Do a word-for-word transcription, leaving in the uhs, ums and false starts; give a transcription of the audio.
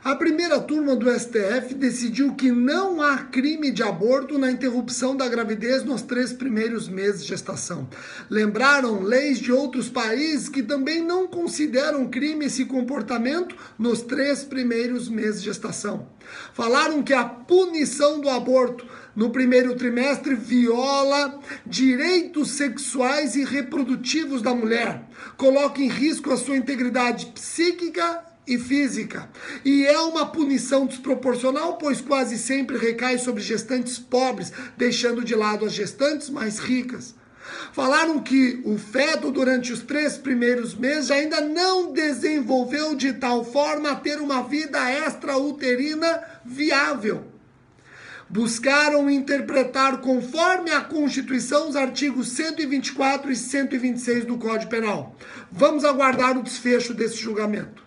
A primeira turma do S T F decidiu que não há crime de aborto na interrupção da gravidez nos três primeiros meses de gestação. Lembraram leis de outros países que também não consideram crime esse comportamento nos três primeiros meses de gestação. Falaram que a punição do aborto no primeiro trimestre viola direitos sexuais e reprodutivos da mulher, coloca em risco a sua integridade psíquica e física. E é uma punição desproporcional, pois quase sempre recai sobre gestantes pobres, deixando de lado as gestantes mais ricas. Falaram que o feto, durante os três primeiros meses, ainda não desenvolveu de tal forma a ter uma vida extrauterina viável. Buscaram interpretar conforme a Constituição os artigos cento e vinte e quatro e cento e vinte e seis do Código Penal. Vamos aguardar o desfecho desse julgamento.